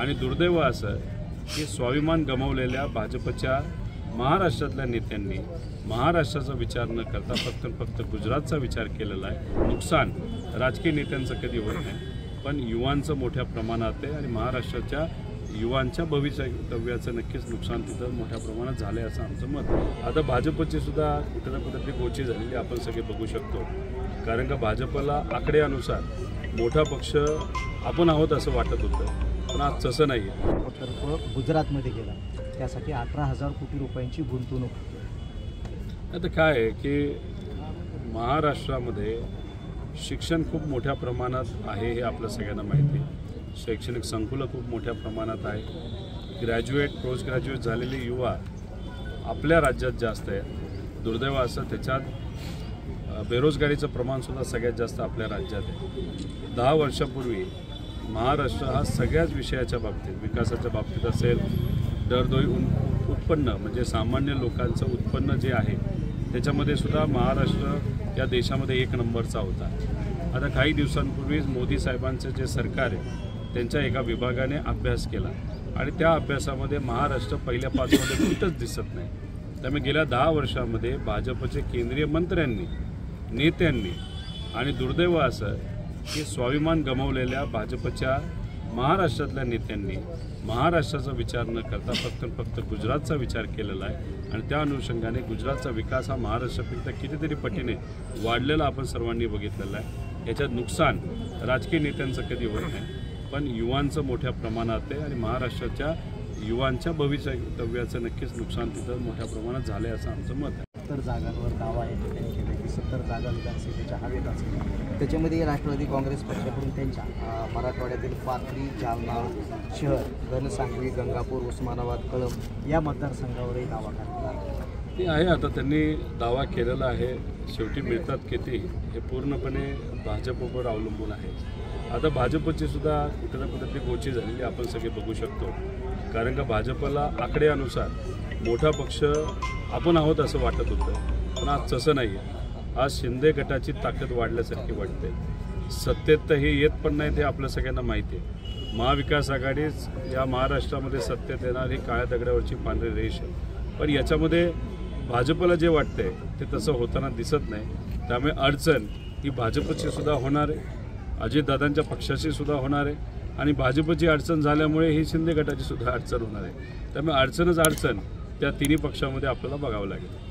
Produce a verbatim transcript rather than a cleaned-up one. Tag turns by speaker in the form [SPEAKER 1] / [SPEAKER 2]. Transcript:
[SPEAKER 1] आणि दुर्दैव असं की स्वाभिमान गमावलेल्या भाजपच्या महाराष्ट्रातल्या नेत्यांनी महाराष्ट्राचा विचार न करता फक्त फक्त गुजरातचा विचार केलेला आहे। नुकसान राजकीय नेत्यांचं कधी होत नाही, पण युवांचं मोठ्या प्रमाणात आहे आणि महाराष्ट्राच्या युवांच्या भवितव्याचं नक्कीच नुकसान तिथं मोठ्या प्रमाणात झालं आहे असं आमचं मत आहे। आता भाजपची सुद्धा कुठे ना कुठेतरी गोची झालेली आपण सगळे बघू शकतो, कारण का भाजपला आकड्यानुसार मोठा पक्ष आपण आहोत असं वाटत होतं, पण आज तसं नाही आहे।
[SPEAKER 2] प्रकल्प गुजरातमध्ये गेला, त्यासाठी अठरा हजार कोटी रुपयांची गुंतवणूक।
[SPEAKER 1] आता काय आहे की महाराष्ट्रामध्ये शिक्षण खूप मोठ्या प्रमाणात आहे हे आपल्या सगळ्यांना माहिती आहे। शैक्षणिक संकुलं खूप मोठ्या प्रमाणात आहे। ग्रॅज्युएट पोस्ट ग्रॅज्युएट झालेले युवा आपल्या राज्यात जास्त आहे। दुर्दैव असं त्याच्यात बेरोजगारीचं प्रमाणसुद्धा सगळ्यात जास्त आपल्या राज्यात आहे। दहा वर्षापूर्वी महाराष्ट्र हा सगळ्याच विषयाच्या बाबतीत, विकासाच्या बाबतीत असेल, दरडोई उत्पन्न म्हणजे सामान्य लोकांचं उत्पन्न जे आहे त्याच्यामध्ये सुद्धा महाराष्ट्र या देशामध्ये एक नंबरचा होता। आता काही दिवसांपूर्वीच मोदी साहेबांचं जे सरकार आहे त्यांच्या एका विभागाने अभ्यास केला आणि त्या अभ्यासामध्ये महाराष्ट्र पहिल्या पाचमध्ये कुठंच दिसत नाही। त्यामुळे गेल्या दहा वर्षामध्ये भाजपचे केंद्रीय मंत्र्यांनी, नेत्यांनी आणि दुर्दैव असं की स्वाभिमान गमावलेल्या भाजपच्या महाराष्ट्रातल्या नेत्यांनी महाराष्ट्राचा विचार न करता फक्त फक्त गुजरातचा विचार केलेला आहे आणि त्या अनुषंगाने गुजरातचा विकास हा महाराष्ट्रापेक्षा कितीतरी पटीने वाढलेला आपण सर्वांनी बघितलेला आहे। याच्यात नुकसान राजकीय नेत्यांचं कधी होत नाही, पण युवांचं मोठ्या प्रमाणात आहे आणि महाराष्ट्राच्या युवांच्या भवितव्याचं नक्कीच नुकसान तिथं मोठ्या प्रमाणात झालं आहे असं आमचं मत आहे।
[SPEAKER 2] सत्तर जागांवर दावा आहे त्यांनी केला की सत्तर जागा विधानसभेच्या हवेत असतील, त्याच्यामध्ये राष्ट्रवादी काँग्रेस पक्षाकडून त्यांच्या मराठवाड्यातील पाथरी, जालना शहर, घनसांगवी, गंगापूर, उस्मानाबाद, कळंब या मतदारसंघावरही दावा करण्यात
[SPEAKER 1] ते आहे। आता त्यांनी दावा केलेला आहे, शेवटी मिळतात किती हे पूर्णपणे भाजपवर अवलंबून आहे। आता भाजपची सुद्धा कुठे ना कुठेतरी गोची झालेली आपण सगळे बघू शकतो, कारण का भाजपला आकड्यानुसार मोठा पक्ष आपण आहोत असं वाटत होतं, पण आज तसं नाही आहे। आज शिंदे गटाची ताकद वाढल्यासारखी वाटते। सत्तेत तर हे येत पण नाही ते आपल्या सगळ्यांना माहिती आहे। महाविकास आघाडीच या महाराष्ट्रामध्ये सत्तेत येणार ही काळ्या दगडावरची पांढरी रेष आहे, पण याच्यामध्ये भाजपला जे वाटतंय ते तसं होताना दिसत नाही। त्यामुळे अडचण ही भाजपची सुद्धा होणार आहे, अजितदादांच्या पक्षाची सुद्धा होणार आहे आणि भाजपची अडचण झाल्यामुळे ही शिंदे गटाची सुद्धा अडचण होणार आहे। त्यामुळे अडचणच अडचण त्या तिन्ही पक्षामध्ये आपल्याला बघावं लागेल।